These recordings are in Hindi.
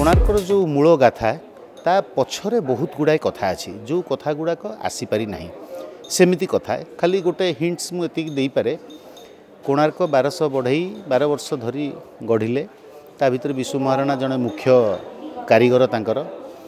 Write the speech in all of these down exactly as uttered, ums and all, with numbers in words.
कोणार्कर जो मूल गाथा ता पछरे बहुत गुड़ाए कथा अच्छी जो कथा गुड़ाक आसीपारी ना सेमती कथा खाली गोटे हिंट्स मुझे दे पारे। कोणार्क बारश बढ़ई बार वर्ष धरी गढ़िले ता भीतर विश्व महाराणा जड़े मुख्य कारीगर तांकर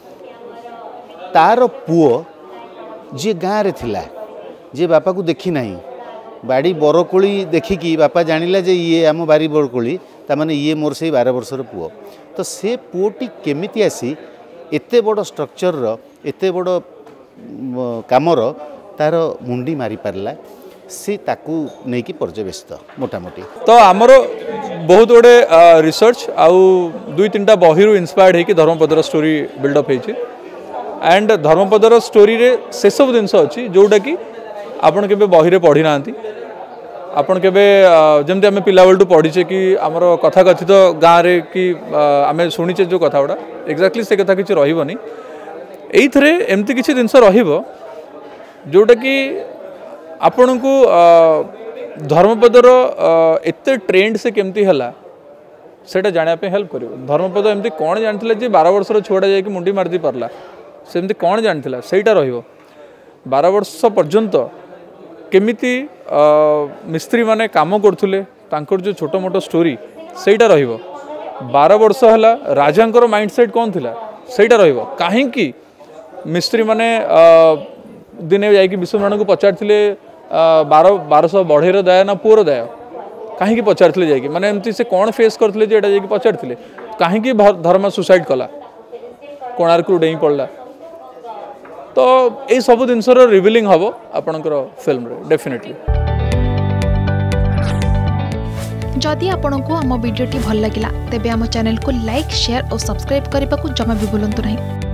तार पुओ जी गाँव रे थिला जे बापा को देखी नहीं बाड़ी बरकोली देखिकी बापा जानिला जे ये आम बारी बरकोली ताने ये मोर से बारह वर्षर पुओ तो से पुओटी केमिति आसी एते बड़ स्ट्रक्चर एते बड़ कामर तार मुंडी मारी पारला सी ताकू नहीं कि पर्यवेसित मोटामोटी। तो आमर बहुत गुड़े रिसर्च आउ दुई तीन बही इन्स्पायर्ड होगी धर्मपदर स्टोरी बिल्डअप होती एंड धर्मपदर स्टोरी रे से सब जिनस अच्छी जोटा कि आपन के बही रे पढ़ी ना आपन के जमती आम पिला बेलू पढ़ीचे कि आमर कथा कथित गाँव रे कि आम शुणीचे जो कथा गुड़ा एक्जाक्टली से कथा किसी रही ये एमती किसी जिनस जोटा कि आपण को धर्मपदर एते ट्रेंड से केमती है सेटा जानापे हेल्प कर। धर्मपद एमती कौन जानी जे बारह वर्षर छुआटा जाकि मुंडी मारदी पारला सेमती कौन जानी सेटा रहिबो बारह वर्ष पर्यंत केमिति मिस्त्री माने काम करथुले तांकर जो छोटो मोटो स्टोरी सेटा रहिबो बारह वर्ष है राजांकर माइंडसेट कौन थिला सेटा रहिबो काहेकि मिस्त्री माने दिने जाकि विश्वनारायण को पचारथिले बारह बारह सौ बढ़ेर दया ना पुअर दया कहीं पचारथिले जाकि माने एमती से कौन फेस करथिले जे एटा जाकि पचारथिले कहीं धर्म सुसाइड कला कोणार्क डेई पड़ला तो ये सब जिनसर रिविलिंग हम आपणकर फिल्म रे डेफिनेटली। जदि आपंक आम भिडी भल लगा तेब आम चैनल को लाइक शेयर और सब्सक्राइब करने को जमा भी भूलु नहीं।